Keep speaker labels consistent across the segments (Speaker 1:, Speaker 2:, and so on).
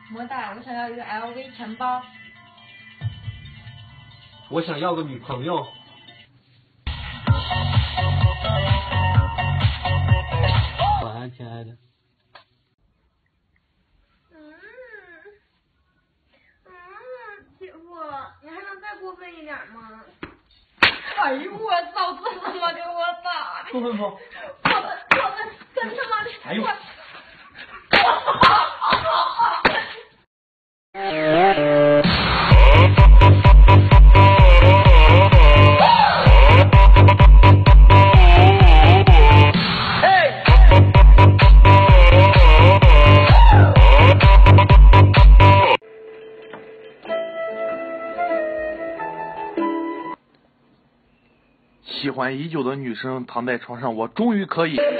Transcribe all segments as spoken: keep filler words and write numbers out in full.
Speaker 1: 莫大，我想要一个 L V 钱包。
Speaker 2: 我想要个女朋友。晚安，亲爱的。
Speaker 1: 嗯嗯，姐夫，你还能再过分一点吗？哎呦我操！这他妈给我打的！
Speaker 2: 过分不？
Speaker 1: 过分过分，真他妈的！
Speaker 2: 哎呦！
Speaker 3: 喜欢已久的女生躺在床上，我终于可以。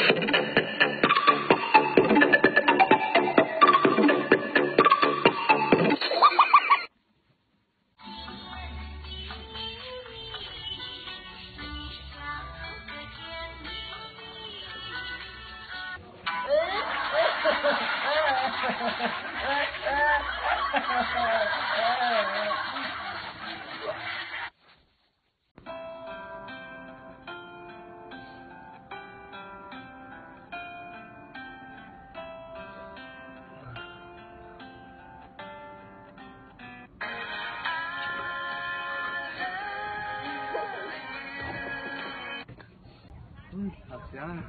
Speaker 4: 嗯，好香啊！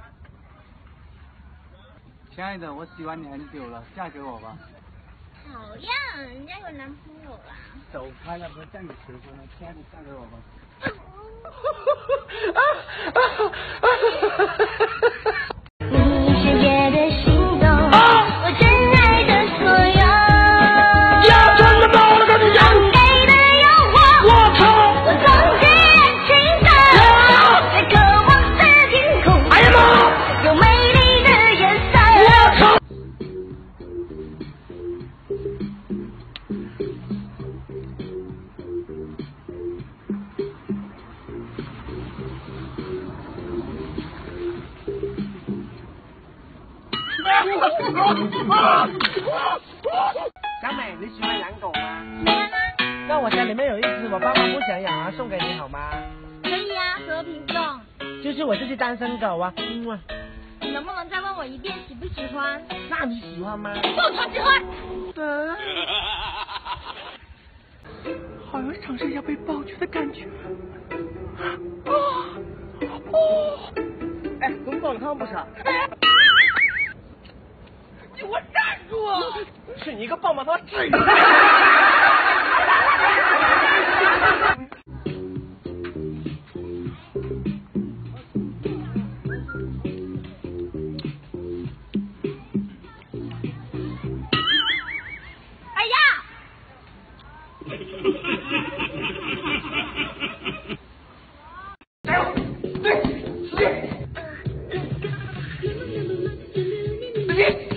Speaker 4: 亲爱的，我喜欢你很久了，嫁给我吧。
Speaker 1: 讨厌，人家有男朋友了。
Speaker 4: 走开了，不是向你求婚了，亲爱的，嫁给我吧。
Speaker 5: 你世界的心动，我真爱的所有。
Speaker 3: 呀，真的到了，赶紧讲。
Speaker 5: 给的诱惑，
Speaker 3: 我操！
Speaker 5: 我总是任性的，在渴望的天空。
Speaker 3: 哎呀妈！
Speaker 5: 有美丽的颜色。
Speaker 3: 我操！
Speaker 4: 小美，你喜欢养狗吗？
Speaker 1: 喜欢啊，
Speaker 4: 那我家里面有一只，我爸妈不想养啊，送给你好吗？
Speaker 1: 可以啊，和平送。
Speaker 4: 就是我这只单身狗啊，嗯啊。
Speaker 1: 你能不能再问我一遍喜不喜欢？
Speaker 4: 那你喜欢吗？
Speaker 1: 我超喜欢。
Speaker 4: 嗯。好想尝试一下被抱住的感觉。哦哦。哎，滚滚看不成？你给我站住！是你一个棒棒糖，至于吗？
Speaker 1: 哎呀！
Speaker 4: 加油！对，使劲！使劲！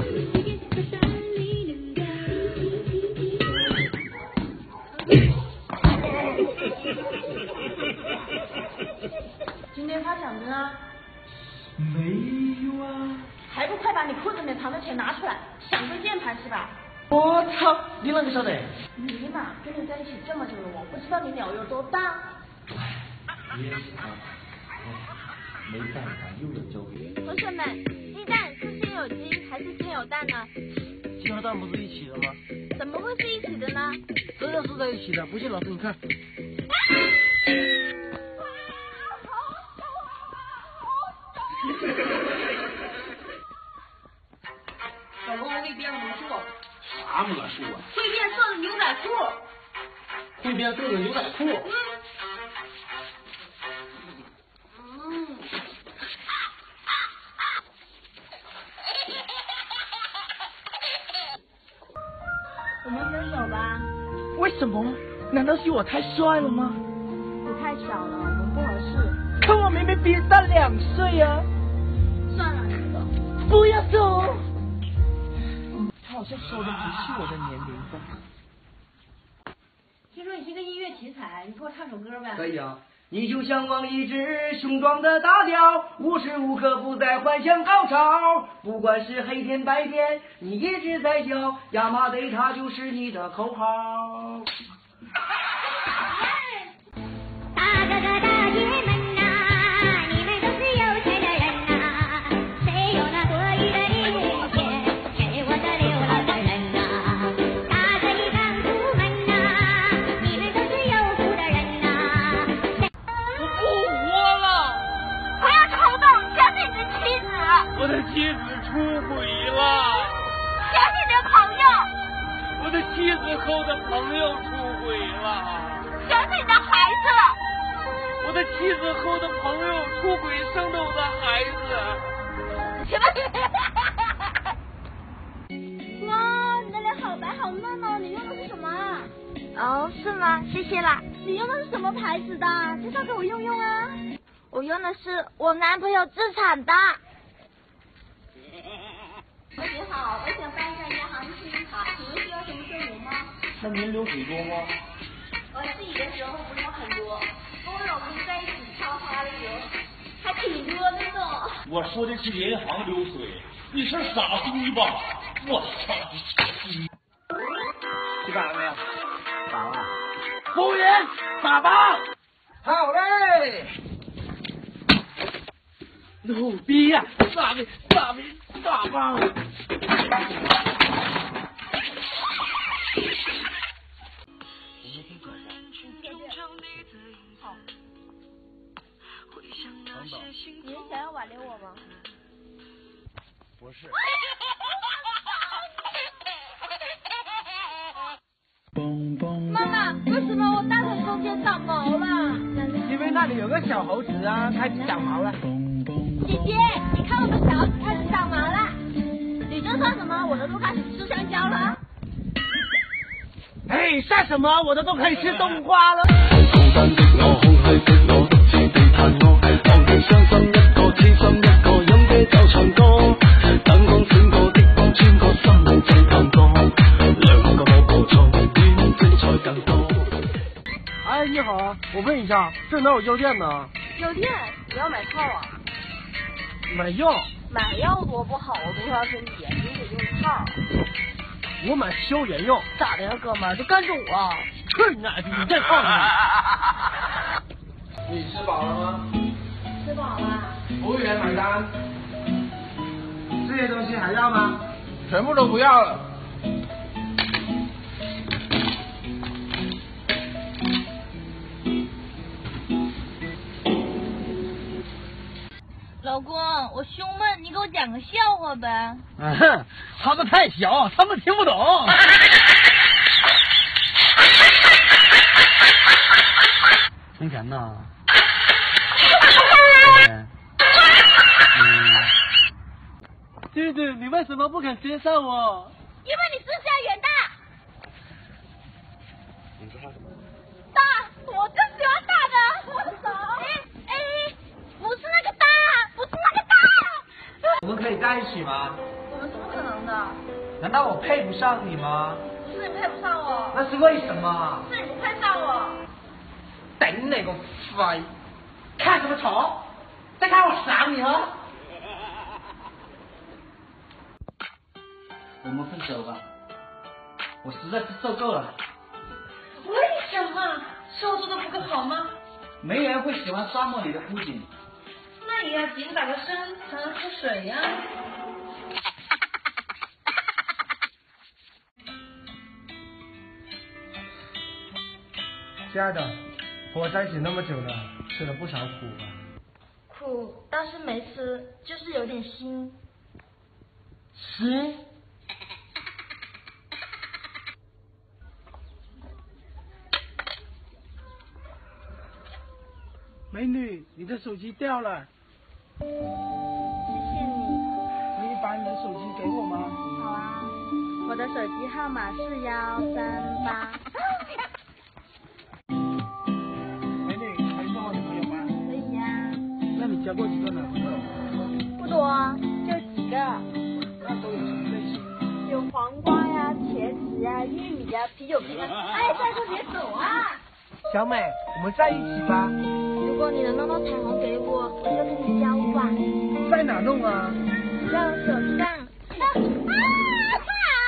Speaker 1: 今天发奖金啊？
Speaker 4: 没有啊！
Speaker 1: 还不快把你裤子里面藏的钱拿出来？想对键盘是吧？
Speaker 4: 我操！你啷个晓得？
Speaker 1: 尼玛，跟你在一起这么久了，我不知道你鸟有多大。
Speaker 2: 也是啊，没办法，又有周围。
Speaker 1: 同学们，鸡蛋是先有鸡还是先有蛋呢？
Speaker 4: 鸡和蛋不是一起的吗？
Speaker 1: 怎么会是一起的呢？
Speaker 4: 这样是在一起的，不信老师你看。
Speaker 1: 老公会变魔术，
Speaker 2: 啥魔术啊？
Speaker 1: 会变色的牛仔裤。
Speaker 2: 会变色的牛仔裤。
Speaker 1: 嗯。我们分手吧。
Speaker 4: 为什么？难道是我太帅了吗？
Speaker 1: 你太小了，我们不合适。
Speaker 4: 可我明明比你大两岁呀！
Speaker 1: 算了，你走。
Speaker 4: 不要走！他好像说的不是我的年龄吧？
Speaker 1: 听说你是个音乐奇才，你给我唱首歌呗。
Speaker 2: 可以啊，
Speaker 6: 你就像往一只雄壮的大雕，无时无刻不在幻想高潮。不管是黑天白天，你一直在叫亚麻得它就是你的口号。
Speaker 5: 大哥哥大爷们呐、啊，你们都是有钱的人呐、啊，谁有那多余的零钱给我这流浪的人呐、啊？大哥一帮主们呐、啊，你们都是有福的人呐、啊。
Speaker 4: 我不活了！
Speaker 5: 不要冲动，相信你的妻子。
Speaker 4: 我的妻子出轨了。
Speaker 5: 相信你的朋友。
Speaker 4: 我的妻子和我的朋友出轨了。
Speaker 5: 相信你的孩子。
Speaker 4: 我的妻子和我的朋友出轨生的我的孩子。
Speaker 5: 什么？哇，你的脸好白好嫩哦，你用的是什么啊？哦，是吗？谢谢啦。你用的是什么牌子的？介绍给我用用啊。我用的是我男朋友自产的。同学好，我想办一下银行信用卡，请问需要什么证明吗？
Speaker 2: 那您流水多吗？
Speaker 5: 我自己的时候不用很多，跟我老公在一起插花的时候还挺多的呢。
Speaker 2: 我说的是银行流水，你是傻逼吧？我操！
Speaker 4: 去打了没有？
Speaker 2: 打了。
Speaker 4: 服务员，打吧。
Speaker 6: 好嘞。
Speaker 4: 牛逼呀！打呗，打呗，打吧。
Speaker 5: 好。你是想要挽留我吗？
Speaker 2: 不是。
Speaker 5: 妈妈，为什么我大腿中间长毛了？
Speaker 6: 因为那里有个小猴子啊，开始长毛了。
Speaker 5: 姐姐，你看我的小猴子开始长毛了。你这算什么？我的都开始吃香蕉了。
Speaker 6: 哎，算什么？我的都可以吃冬瓜了。哎，你好啊，我问一下，这哪有药店呢？
Speaker 1: 药店？你要买套啊？
Speaker 6: 买药？
Speaker 1: 买药多不好啊，多伤身体，你得用套。
Speaker 6: 我买消炎药。
Speaker 1: 咋的呀，哥们儿，就干着我？
Speaker 6: 去你奶逼！你再放你！
Speaker 7: 你吃饱了吗？
Speaker 1: 吃饱了。
Speaker 7: 服务员买单。
Speaker 6: 这些东西还要吗？
Speaker 7: 全部都不要了。
Speaker 1: 老公，我胸闷，你给我讲个笑话呗。
Speaker 6: 嗯哼，他们太小，他们听不懂。从前呢，嗯，弟弟，你为什么不肯接受我？
Speaker 5: 因为你志向远大。
Speaker 2: 你说他什么？
Speaker 5: 大，我更喜欢大的。我手。哎哎，不是那个大，不是那个大。
Speaker 6: 我们可以在一起吗？
Speaker 1: 我们怎么可能的？
Speaker 6: 难道我配不上你吗？
Speaker 1: 不是你配不上我，
Speaker 6: 那是为什么？
Speaker 1: 是你不配上我。
Speaker 6: 顶你个肺！看什么丑？再看我赏你啊！我们分手吧，我实在是受够了。
Speaker 1: 为什么？是我做的不够好吗？
Speaker 6: 没人会喜欢沙漠里的枯井。
Speaker 1: 那也要紧打个身才能出水呀、啊。
Speaker 6: 亲爱的，和我在一起那么久了，吃了不少苦吧？
Speaker 1: 苦，但是没吃，就是有点腥。
Speaker 6: 腥？美女，你的手机掉了。
Speaker 1: 谢谢你。
Speaker 6: 可以把你的手机给我吗？
Speaker 1: 好啊，我的手机号码是幺三八。
Speaker 6: 美女，可以做我女朋友吗？
Speaker 1: 可以呀。
Speaker 6: 那你交过几个男朋友？
Speaker 1: 不多，就几个。
Speaker 6: 那都有什么类型？
Speaker 1: 有黄瓜呀、茄子呀、玉米呀、啤酒瓶啊。哎，再说别走啊！
Speaker 6: 小美，我们在一起吧。
Speaker 1: 可如果你能弄到彩虹给我，我就跟你交往。
Speaker 4: 在哪弄啊？
Speaker 1: 在我手上。啊啊